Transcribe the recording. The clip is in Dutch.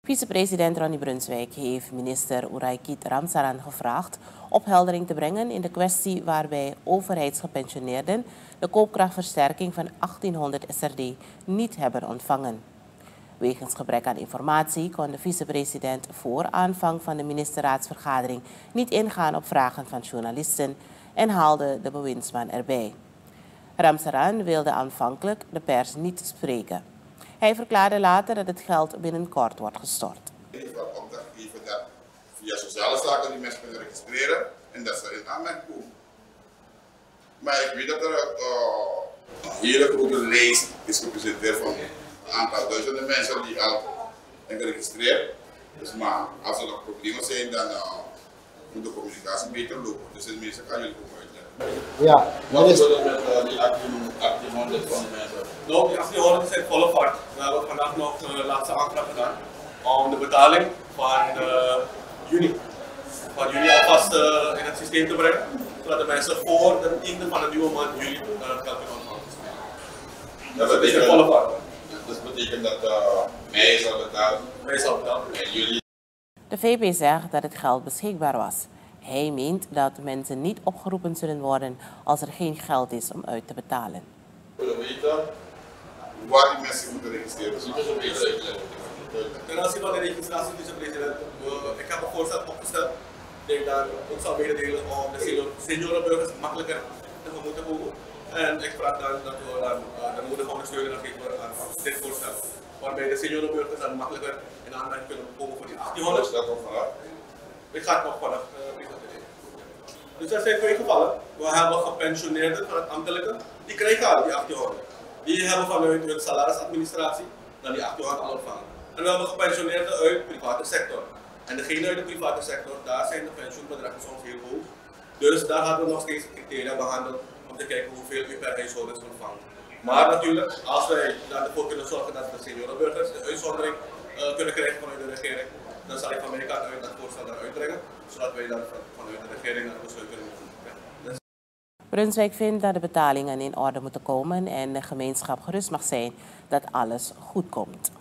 Vicepresident Ronnie Brunswijk heeft minister Oeraikid Ramsaran gevraagd opheldering te brengen in de kwestie waarbij overheidsgepensioneerden de koopkrachtversterking van 1800 SRD niet hebben ontvangen. Wegens gebrek aan informatie kon de vicepresident voor aanvang van de ministerraadsvergadering niet ingaan op vragen van journalisten en haalde de bewindsman erbij. Ramsaran wilde aanvankelijk de pers niet spreken. Hij verklaarde later dat het geld binnenkort wordt gestort. Ik heb opdracht gegeven dat via sociale zaken die mensen kunnen registreren en dat ze in aanmerking komen. Maar ik weet dat er een hele grote lijst is gepresenteerd van een aantal duizenden mensen die al zijn geregistreerd. Dus maar als er nog problemen zijn, dan moet de communicatie beter lopen. Dus de mensen kan jullie komen uitleggen. Ja, wat is er met die 1800 van de mensen? Nou, die 1800 zijn volle vaart. We hebben vandaag nog de laatste aanvraag gedaan om de betaling van juni alvast in het systeem te brengen, zodat de mensen voor de 10e van de nieuwe maand juli geld kunnen ontvangen. Dat betekent volle vaart. Dus dat betekent dat mei zal betalen. Mei zal betalen. En juli. De VP zegt dat het geld beschikbaar was. Hij meent dat mensen niet opgeroepen zullen worden als er geen geld is om uit te betalen. We willen weten waar die mensen moeten registreren. Dus Dat is een beetje uitleggen. Ten aanzien van de registratie, vicepresident, ik heb een voorstel opgesteld. Ik denk dat ons zal mededelen om de seniorenburgers makkelijker tegemoet te komen. En ik vraag dan dat we dan de nodige ondersteuning geven aan dit voorstel. Waarbij de seniorenburgers dan makkelijker in aanmerking kunnen komen voor die 1800. dat komt vanaf. Ik ga het nog vanaf presenteren. Dus er zijn twee gevallen. We hebben gepensioneerden van het ambtelijke, die krijgen al die 1800. Die hebben vanuit hun salarisadministratie dan die 1800 al ontvangen. En we hebben gepensioneerden uit de private sector. En degene uit de private sector, daar zijn de pensioenbedragen soms heel hoog. Dus daar hadden we nog steeds criteria behandeld om te kijken hoeveel u per huishouden ontvangt. Maar natuurlijk, als wij ervoor kunnen zorgen dat de seniorenburgers de uitzondering kunnen krijgen vanuit de regering, dan zal ik van mijn kant uit dat voorstel eruit brengen, zodat wij dan vanuit de regering een besluit kunnen nemen. Brunswijk vindt dat de betalingen in orde moeten komen en de gemeenschap gerust mag zijn dat alles goed komt.